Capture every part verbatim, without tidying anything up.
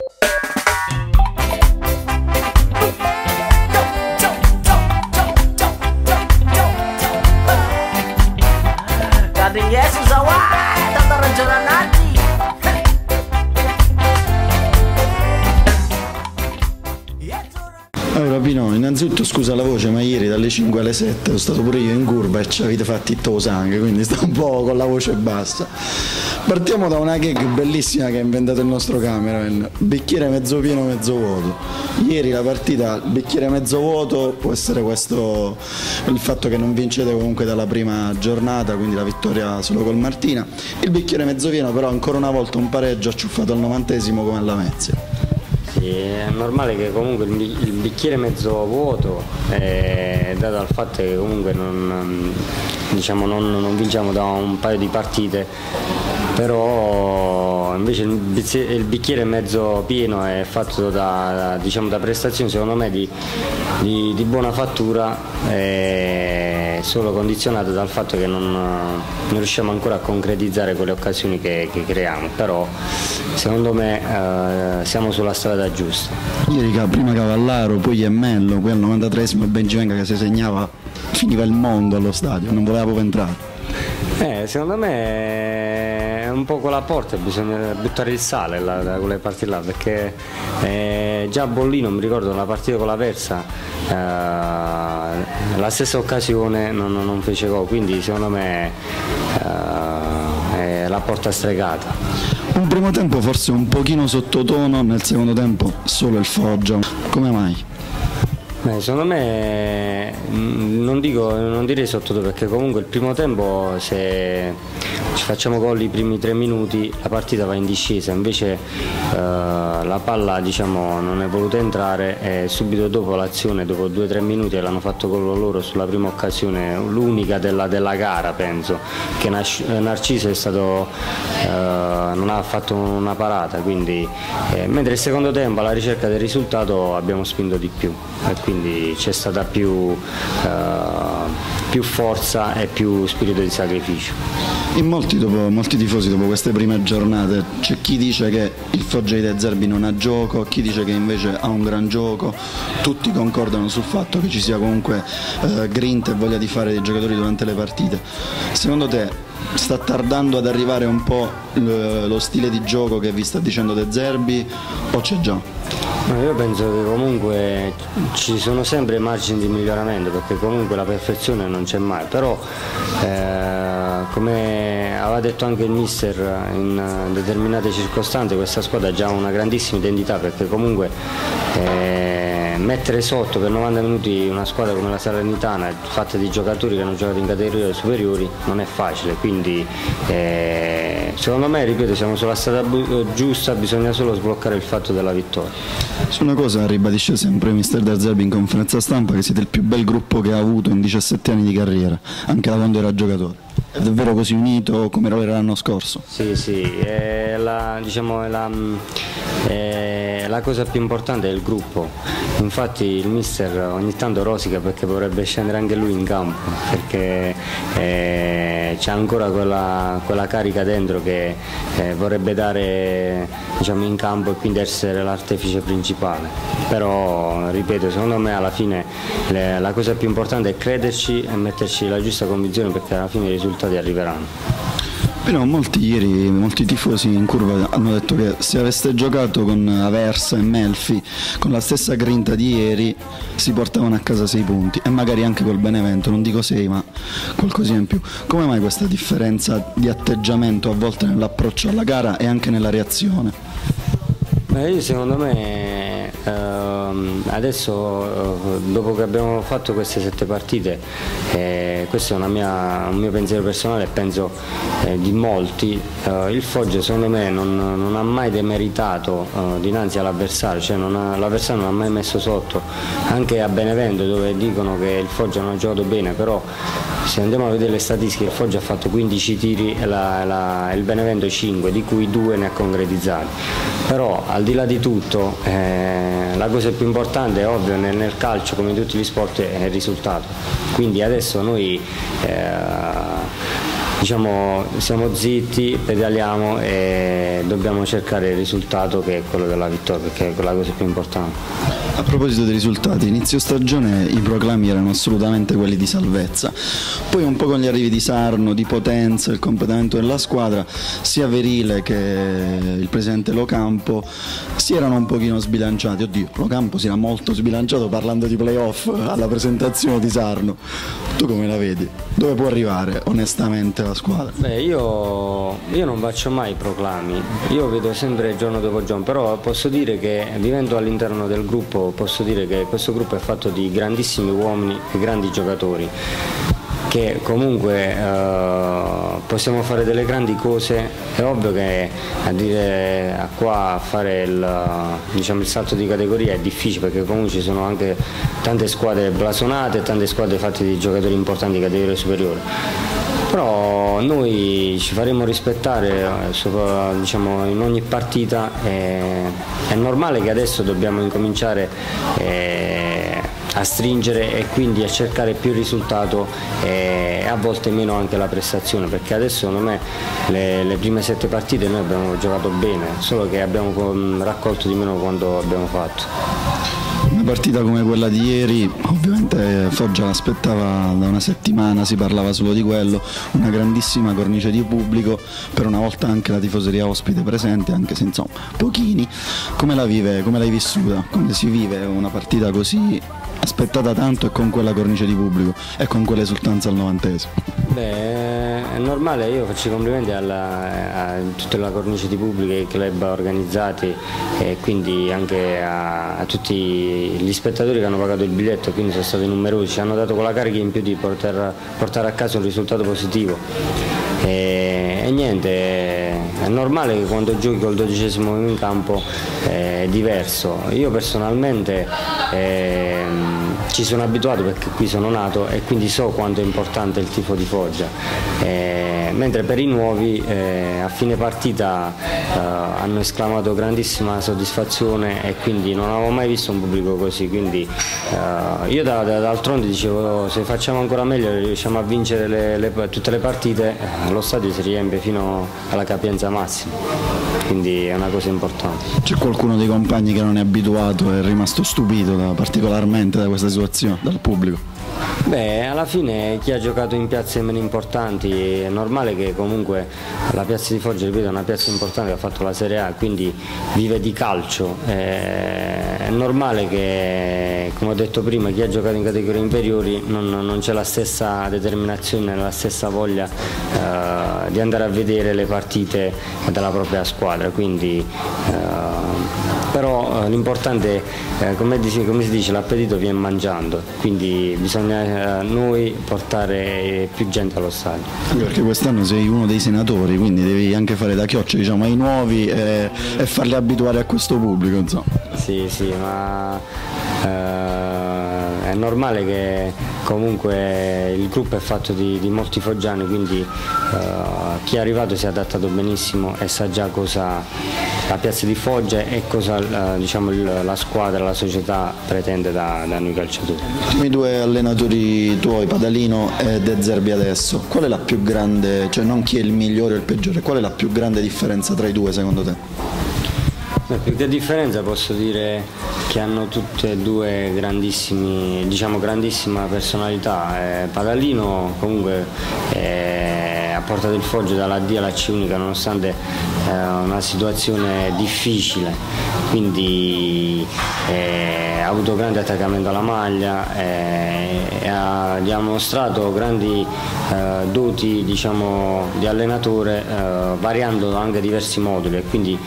Yesus awai, tata rencana nanti. Allora Pino, innanzitutto scusa la voce, ma ieri dalle cinque alle sette sono stato pure io in curva e ci avete fatto tutto lo sangue, quindi sto un po' con la voce bassa. Partiamo da una gag bellissima che ha inventato il nostro cameraman, bicchiere mezzo pieno, mezzo vuoto. Ieri la partita, bicchiere mezzo vuoto, può essere questo il fatto che non vincete comunque dalla prima giornata, quindi la vittoria solo col Martina. Il bicchiere mezzo pieno però ancora una volta un pareggio acciuffato al novantesimo come alla Lamezia. Sì, è normale che comunque il bicchiere mezzo vuoto è dato dal fatto che comunque non, diciamo, non, non vinciamo da un paio di partite, però invece il bicchiere mezzo pieno è fatto da, diciamo, da prestazioni secondo me di, di, di buona fattura, è solo condizionato dal fatto che non, non riusciamo ancora a concretizzare quelle occasioni che, che creiamo, però secondo me eh, siamo sulla strada giusta. Ieri prima Cavallaro, poi Emmello, poi al novantatreesimo Benjivenga che si segnava, finiva il mondo allo stadio, non voleva proprio entrare. Eh, secondo me è un po' con la porta, bisogna buttare il sale là, da quelle parti là, perché eh, già a Bollino mi ricordo una partita con la Versa, eh, la stessa occasione non, non fece gol, quindi secondo me eh, è la porta stregata. Un primo tempo forse un pochino sottotono, nel secondo tempo solo il Foggia, come mai? Beh, secondo me non, dico, non direi sottotono, perché comunque il primo tempo se ci facciamo gol i primi tre minuti la partita va in discesa, invece eh, la palla diciamo, non è voluta entrare e subito dopo l'azione, dopo due o tre minuti l'hanno fatto gol loro sulla prima occasione, l'unica della, della gara penso, che Narciso è stato, eh, non ha fatto una parata, quindi, eh, mentre il secondo tempo alla ricerca del risultato abbiamo spinto di più e quindi c'è stata più, eh, più forza e più spirito di sacrificio. In molti, dopo, molti tifosi dopo queste prime giornate c'è chi dice che il Foggia di De Zerbi non ha gioco, chi dice che invece ha un gran gioco, tutti concordano sul fatto che ci sia comunque eh, grinta e voglia di fare dei giocatori durante le partite. Secondo te sta tardando ad arrivare un po' lo stile di gioco che vi sta dicendo De Zerbi o c'è già? No, io penso che comunque ci sono sempre margini di miglioramento, perché comunque la perfezione non c'è mai, però eh, come aveva detto anche il mister in determinate circostanze, questa squadra ha già una grandissima identità, perché comunque eh, mettere sotto per novanta minuti una squadra come la Salernitana fatta di giocatori che hanno giocato in categorie superiori non è facile, quindi eh, secondo me, ripeto, siamo sulla strada giusta, bisogna solo sbloccare il fatto della vittoria. Su una cosa ribadisce sempre il mister De Zerbi in conferenza stampa, che siete il più bel gruppo che ha avuto in diciassette anni di carriera, anche da quando era giocatore. È davvero così unito come era l'anno scorso? Sì, sì, è la, diciamo, è la, è la cosa più importante è il gruppo. Infatti il mister ogni tanto rosica perché vorrebbe scendere anche lui in campo, perché eh, c'è ancora quella, quella carica dentro che eh, vorrebbe dare, diciamo, in campo e quindi essere l'artefice principale. Però, ripeto, secondo me alla fine le, la cosa più importante è crederci e metterci la giusta convinzione, perché alla fine i risultati arriveranno. Però molti ieri, molti tifosi in curva hanno detto che se aveste giocato con Aversa e Melfi con la stessa grinta di ieri si portavano a casa sei punti, e magari anche col Benevento, non dico sei ma qualcosina in più. Come mai questa differenza di atteggiamento a volte nell'approccio alla gara e anche nella reazione? Beh, io secondo me ehm, adesso, dopo che abbiamo fatto queste sette partite, eh, questo è una mia, un mio pensiero personale e penso eh, di molti, eh, il Foggia secondo me non, non ha mai demeritato eh, dinanzi all'avversario, cioè l'avversario non ha mai messo sotto, anche a Benevento dove dicono che il Foggia non ha giocato bene, però se andiamo a vedere le statistiche il Foggia ha fatto quindici tiri e la, la, il Benevento cinque, di cui due ne ha concretizzati. Però al di là di tutto eh, la cosa più importante è ovvio nel, nel calcio come in tutti gli sport è il risultato, quindi adesso noi eh, diciamo siamo zitti, pedaliamo e dobbiamo cercare il risultato, che è quello della vittoria, perché è quella cosa più importante. A proposito dei risultati, inizio stagione i proclami erano assolutamente quelli di salvezza, poi un po' con gli arrivi di Sarno, di Potenza, il completamento della squadra, sia Verile che il presidente Locampo si erano un pochino sbilanciati. Oddio, Locampo si era molto sbilanciato parlando di playoff alla presentazione di Sarno. Tu come la vedi? Dove può arrivare onestamente la squadra? Beh, io, io non faccio mai proclami, io vedo sempre giorno dopo giorno, però posso dire che vivendo all'interno del gruppo, posso dire che questo gruppo è fatto di grandissimi uomini e grandi giocatori, che comunque eh, possiamo fare delle grandi cose. È ovvio che a dire a qua a fare il, diciamo, il salto di categoria è difficile, perché comunque ci sono anche tante squadre blasonate, tante squadre fatte di giocatori importanti di categoria superiore, però noi ci faremo rispettare, sopra, diciamo, in ogni partita. È, è normale che adesso dobbiamo incominciare eh, a stringere e quindi a cercare più il risultato e a volte meno anche la prestazione, perché adesso secondo me le, le prime sette partite noi abbiamo giocato bene, solo che abbiamo raccolto di meno quanto abbiamo fatto. Una partita come quella di ieri, ovviamente Foggia l'aspettava da una settimana, si parlava solo di quello, una grandissima cornice di pubblico, per una volta anche la tifoseria ospite presente, anche se insomma pochini. Come la vive, come l'hai vissuta? Come si vive una partita così aspettata tanto e con quella cornice di pubblico e con quell'esultanza al novantesimo? Beh, è normale, io faccio i complimenti alla, a tutta la cornice di pubblico, ai club organizzati e quindi anche a, a tutti gli spettatori che hanno pagato il biglietto, quindi sono stati numerosi, ci hanno dato quella carica in più di poter portare a casa un risultato positivo. E, e niente, è normale che quando giochi col dodicesimo in campo è diverso. Io personalmente eh, ci sono abituato perché qui sono nato e quindi so quanto è importante il tifo di Foggia, eh, mentre per i nuovi eh, a fine partita eh, hanno esclamato grandissima soddisfazione e quindi non avevo mai visto un pubblico così, quindi eh, io da, da, d'altronde dicevo, se facciamo ancora meglio, riusciamo a vincere le, le, tutte le partite, eh, lo stadio si riempie fino alla capienza massima, quindi è una cosa importante. C'è qualcuno dei compagni che non è abituato e è rimasto stupito da, particolarmente da questa situazione, dal pubblico? Beh, alla fine chi ha giocato in piazze meno importanti è normale che comunque la piazza di Foggia, ripeto, è una piazza importante, ha fatto la Serie A, quindi vive di calcio. È normale che, come ho detto prima, chi ha giocato in categorie inferiori non, non c'è la stessa determinazione, la stessa voglia eh, di andare a vedere le partite della propria squadra, quindi eh, però eh, l'importante, eh, come, come si dice, l'appetito viene mangiando, quindi bisogna eh, noi portare più gente allo stadio. Perché quest'anno sei uno dei senatori, quindi devi anche fare da chioccia, diciamo, ai nuovi e, e farli abituare a questo pubblico, insomma. Sì, sì, ma eh, è normale che comunque il gruppo è fatto di, di molti foggiani, quindi eh, chi è arrivato si è adattato benissimo e sa già cosa la piazza di Foggia e cosa eh, diciamo, la squadra, la società pretende da, da noi calciatori. I due allenatori tuoi, Padalino e De Zerbi adesso, qual è la più grande, cioè non chi è il migliore o il peggiore, qual è la più grande differenza tra i due secondo te? Beh, più che differenza posso dire che hanno tutte e due grandissimi, diciamo, grandissima personalità. Eh, Padalino comunque eh, ha portato il Foggia dalla D alla C unica nonostante eh, una situazione difficile, quindi eh, ha avuto grande attaccamento alla maglia eh, e ha dimostrato grandi eh, doti, diciamo, di allenatore, eh, variando anche diversi moduli e quindi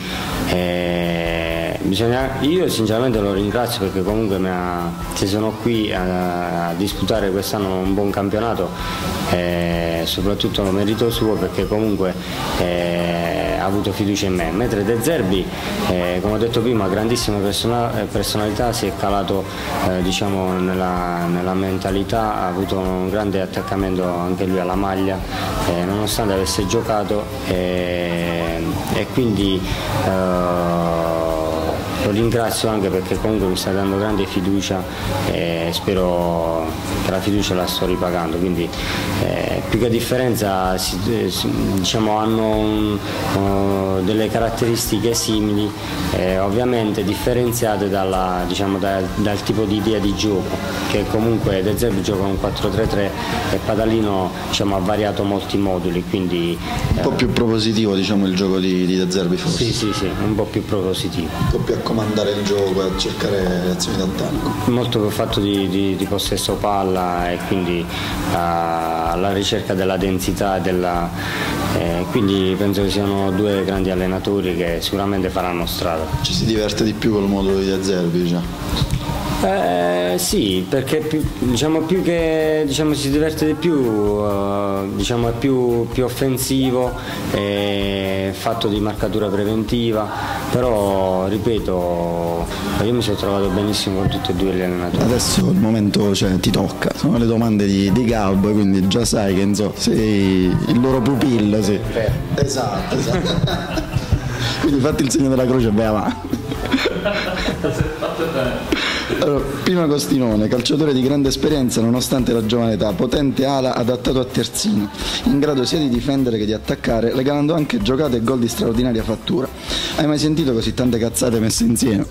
eh, bisogna, io sinceramente lo ringrazio perché comunque mi ha, se sono qui a, a disputare quest'anno un buon campionato eh, soprattutto lo merito suo perché comunque eh, ha avuto fiducia in me, mentre De Zerbi eh, come ho detto prima grandissima personalità, si è calato eh, diciamo nella, nella mentalità, ha avuto un grande attaccamento anche lui alla maglia eh, nonostante avesse giocato eh, e quindi eh, lo ringrazio anche perché comunque mi sta dando grande fiducia e spero che la fiducia la sto ripagando, quindi eh, più che differenza si, diciamo, hanno un, uh, delle caratteristiche simili, eh, ovviamente differenziate dalla, diciamo, da, dal tipo di idea di gioco, che comunque De Zerbi gioca un quattro tre tre e Padalino, diciamo, ha variato molti moduli, quindi un po' più propositivo, diciamo, il gioco di, di De Zerbi forse. Sì, sì, sì, un po' più propositivo. Un po' più a comandare il gioco, a cercare azioni d'attacco. Molto più fatto di, di, di possesso palla e quindi uh, alla ricerca della densità e della, eh, quindi penso che siano due grandi allenatori che sicuramente faranno strada. Ci si diverte di più col modulo di De Zerbi, già? Eh, sì, perché più, diciamo, più che diciamo, si diverte di più, uh, diciamo, è più, più offensivo, è fatto di marcatura preventiva, però ripeto, io mi sono trovato benissimo con tutti e due gli allenatori. Adesso il momento, cioè, ti tocca, sono le domande di, di Gab, quindi già sai che insomma, sei il loro pupillo, sì. Esatto, esatto. Quindi fatti il segno della croce e vai avanti. Allora, Pino Agostinone, calciatore di grande esperienza nonostante la giovane età, potente ala adattato a terzino, in grado sia di difendere che di attaccare, regalando anche giocate e gol di straordinaria fattura. Hai mai sentito così tante cazzate messe insieme?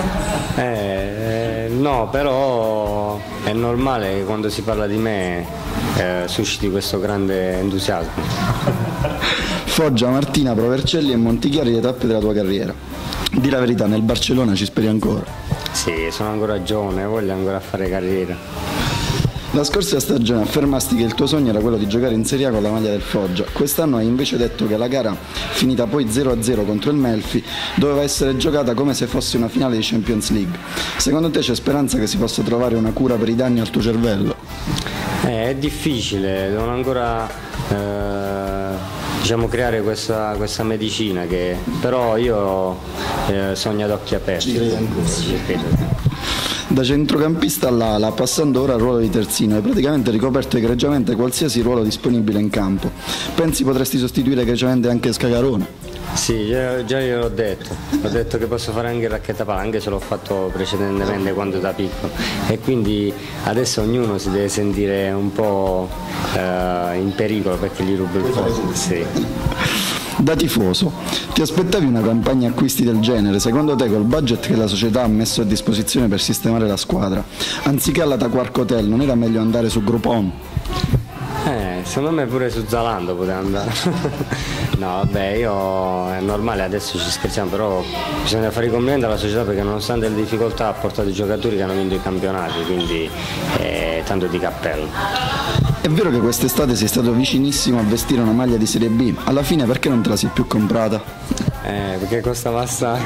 Eh, no, però è normale che quando si parla di me eh, susciti questo grande entusiasmo. Foggia, Martina, Provercelli e Montichiari, le tappe della tua carriera. Di la verità, nel Barcellona ci speri ancora? Sì, sono ancora giovane, voglio ancora fare carriera. La scorsa stagione affermasti che il tuo sogno era quello di giocare in Serie A con la maglia del Foggia. Quest'anno hai invece detto che la gara, finita poi zero a zero contro il Melfi, doveva essere giocata come se fosse una finale di Champions League. Secondo te c'è speranza che si possa trovare una cura per i danni al tuo cervello? Eh, è difficile, devono ancora eh, diciamo, creare questa, questa medicina, che però io eh, sogno ad occhi aperti. Ci credi ancora? Ci credo. Da centrocampista all'ala, passando ora al ruolo di terzino, hai praticamente ricoperto egregiamente qualsiasi ruolo disponibile in campo. Pensi potresti sostituire egregiamente anche Scagarone? Sì, già, già gliel'ho detto, ho detto che posso fare anche il racchettapalla, anche se l'ho fatto precedentemente quando da piccolo, e quindi adesso ognuno si deve sentire un po' eh, in pericolo perché gli rubo il posto. Sì. Da tifoso, ti aspettavi una campagna acquisti del genere? Secondo te, col budget che la società ha messo a disposizione per sistemare la squadra, anziché alla Taquark Hotel, non era meglio andare su Groupon? Eh, secondo me pure su Zalando poteva andare. No, vabbè, io è normale, adesso ci scherziamo, però bisogna fare i complimenti alla società perché nonostante le difficoltà ha portato i giocatori che hanno vinto i campionati, quindi eh, tanto di cappello. È vero che quest'estate sei stato vicinissimo a vestire una maglia di Serie B, alla fine perché non te la sei più comprata? Eh, perché costava assai.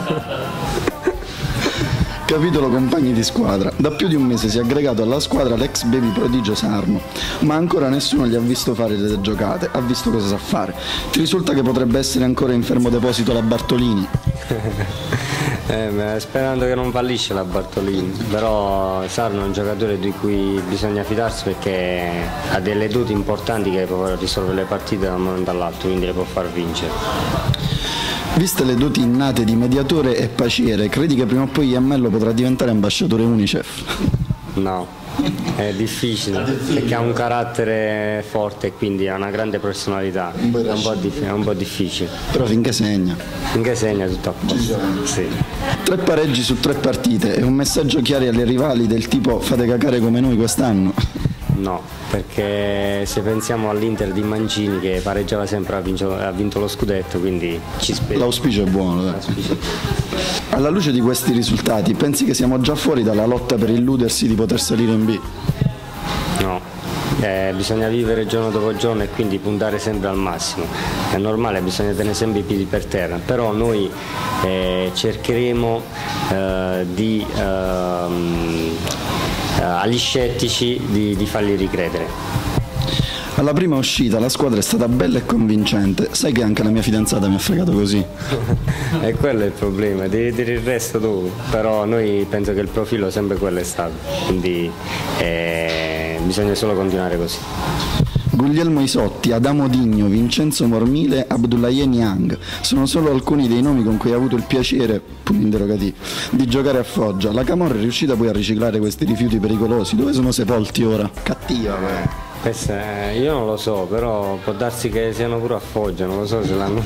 Capitolo compagni di squadra. Da più di un mese si è aggregato alla squadra l'ex baby prodigio Sarno, ma ancora nessuno gli ha visto fare le giocate, ha visto cosa sa fare. Ti risulta che potrebbe essere ancora in fermo deposito la Bartolini? Eh, beh, sperando che non fallisce la Bartolini, però Sarno è un giocatore di cui bisogna fidarsi perché ha delle doti importanti che può risolvere le partite da un momento all'altro, quindi le può far vincere. Viste le doti innate di mediatore e paciere, credi che prima o poi Iammello potrà diventare ambasciatore Unicef? No, è difficile perché ha un carattere forte e quindi ha una grande personalità, è un po', dif- è un po' difficile. Però finché segna. Finché segna tutto a posto. Sì. Tre pareggi su tre partite, è un messaggio chiaro alle rivali del tipo fate cacare come noi quest'anno? No, perché se pensiamo all'Inter di Mancini che pareggiava sempre, ha vinto, ha vinto lo scudetto, quindi ci speriamo. L'auspicio è buono. Dai. Alla luce di questi risultati, pensi che siamo già fuori dalla lotta per illudersi di poter salire in B? No, eh, bisogna vivere giorno dopo giorno e quindi puntare sempre al massimo. È normale, bisogna tenere sempre i piedi per terra, però noi eh, cercheremo eh, di... Ehm, agli scettici di, di farli ricredere. Alla prima uscita la squadra è stata bella e convincente, sai che anche la mia fidanzata mi ha fregato così. E quello è il problema, devi dire il resto tu, però noi penso che il profilo sempre quello è stato, quindi eh, bisogna solo continuare così. Guglielmo Isotti, Adamo Digno, Vincenzo Mormile, Abdoulaye Niang sono solo alcuni dei nomi con cui ha avuto il piacere, punto interrogativo, di giocare a Foggia. La Camorra è riuscita poi a riciclare questi rifiuti pericolosi? Dove sono sepolti ora? Cattiva quella. Questa, io non lo so, però può darsi che siano pure a Foggia, non lo so se l'hanno.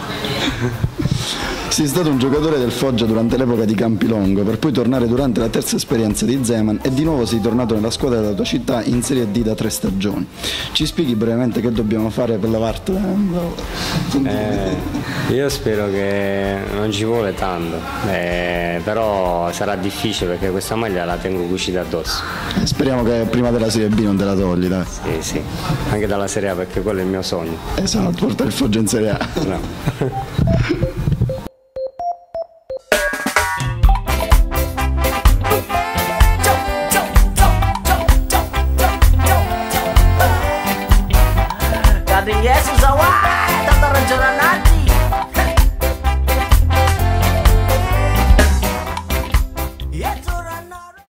Sei stato un giocatore del Foggia durante l'epoca di Campilongo, per poi tornare durante la terza esperienza di Zeman e di nuovo sei tornato nella squadra della tua città in Serie D da tre stagioni. Ci spieghi brevemente che dobbiamo fare per lavartela? Eh, io spero che non ci vuole tanto, eh, però sarà difficile perché questa maglia la tengo cucita addosso. Speriamo che prima della Serie B non te la togli, dai. Sì, sì, anche dalla Serie A perché quello è il mio sogno. Esatto, portare il Foggia in Serie A. No.